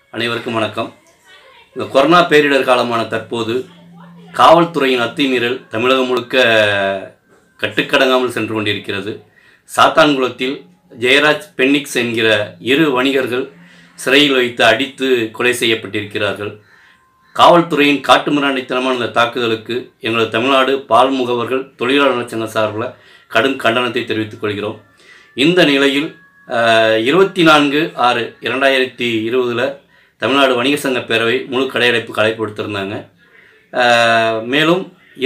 அனைவருக்கும் வணக்கம். இந்த கொரோனா பேரிடர் காலமான தற்போது காவல்துறையின் அத்துமீறல் தமிழகம் முழுக்க கட்டுக்கடங்காமல் சென்று கொண்டிருக்கிறது. சாத்தான்குளத்தில் ஜெயராஜ் பென்னிக்ஸ் என்கிற 2 வணிகர்கள் சிறையில் வைத்து அடித்து கொலை செய்யப்பட்டிருக்கிறார்கள். காவல்துறையின் காட்டுமிராண்டித்தனமான இந்த தாக்குதலுக்கு எங்களது தமிழ்நாடு பால் முகவர்கள் தொழிலாளர் நலச்சங்க சார்பில் கடும் கண்டனத்தை தெரிவித்துக் கொள்கிறோம். இந்த நிலையில் 24/6/2020 தமிழ்நாடு வணிகர் சங்க பேரவை முழு கடையடைப்புக்கு அழைப்பு விடுத்திருந்தாங்க. மேலும்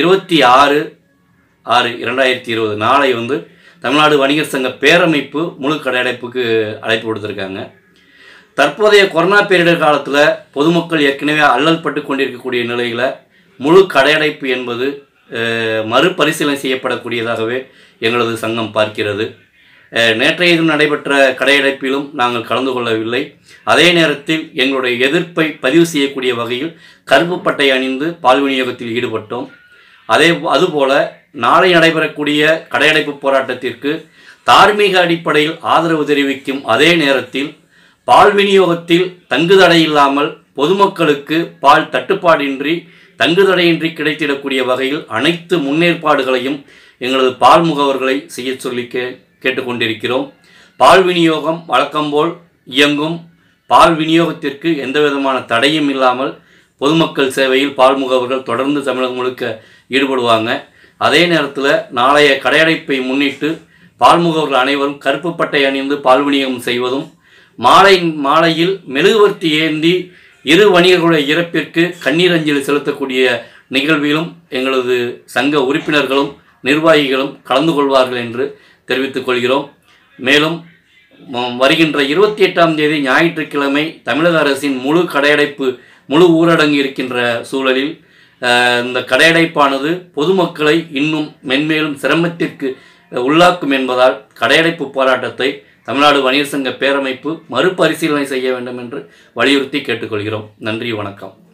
26/6/2020 நாளை தமிழ்நாடு வணிகர் சங்க பேரமைப்பு முழு கடையடைப்புக்கு அழைப்பு விடுத்திருக்காங்க. தற்போதைய கொரோனா பேரிடர் காலத்தில் பொதுமக்கள் ஏற்கனவே அல்லல் பட்டு கொண்டிருக்கக்கூடிய நிலையில் முழு கடையடைப்பு என்பது மறுபரிசீலனை செய்யப்படக்கூடியதாகவே எங்களது சங்கம் பார்க்கிறது. நேற்றைய தினம் நடைபெற்ற கடையடைப்பிலும் நாங்கள் கலந்து கொள்ளவில்லை. அதே நேரத்தில் எங்களுடைய எதிர்ப்பை பதிவு செய்யக்கூடிய வகையில் கருப்பு பட்டை அணிந்து பால் விநியோகத்தில் ஈடுபட்டோம். அதுபோல நாளை நடைபெறக்கூடிய கடையடைப்பு போராட்டத்திற்கு தார்மீக அடிப்படையில் ஆதரவு தெரிவிக்கும் அதே நேரத்தில் பால் விநியோகத்தில் தங்குதடை இல்லாமல் பொதுமக்களுக்கு பால் தட்டுப்பாடின்றி தங்குதடையின்றி கிடைத்திடக்கூடிய வகையில் அனைத்து முன்னேற்பாடுகளையும் எங்களது பால் முகவர்களை செய்ய சொல்லி கேட்டுக்கொண்டிருக்கிறோம். பால் விநியோகம் வழக்கம்போல் இயங்கும். பால் விநியோகத்திற்கு எந்தவிதமான தடையும் இல்லாமல் பொதுமக்கள் சேவையில் பால் முகவர்கள் தொடர்ந்து தமிழகம் முழுக்க ஈடுபடுவாங்க. அதே நேரத்தில் நாளைய கடையடைப்பை முன்னிட்டு பால் முகவர்கள் அனைவரும் கருப்பு பட்டை அணிந்து பால் விநியோகம் செய்வதும் மாலையில் மெழுகுவர்த்தி ஏந்தி 2 வணிகர்களுடைய இறப்பிற்கு கண்ணீர் அஞ்சலி செலுத்தக்கூடிய நிகழ்விலும் எங்களது சங்க உறுப்பினர்களும் நிர்வாகிகளும் கலந்து கொள்வார்கள் என்று தெரிவித்துக் கொள்கிறோம். மேலும் வருகின்ற 28ஆம் தேதி ஞாயிற்றுக்கிழமை தமிழக அரசின் முழு கடையடைப்பு முழு ஊரடங்கு இருக்கின்ற சூழலில் இந்த கடையடைப்பானது பொதுமக்களை இன்னும் மென்மேலும் சிரமத்திற்கு உள்ளாக்கும் என்பதால் கடையடைப்பு போராட்டத்தை தமிழ்நாடு வணிகர் சங்க பேரமைப்பு மறுபரிசீலனை செய்ய வேண்டும் என்று வலியுறுத்தி கேட்டுக்கொள்கிறோம். நன்றி, வணக்கம்.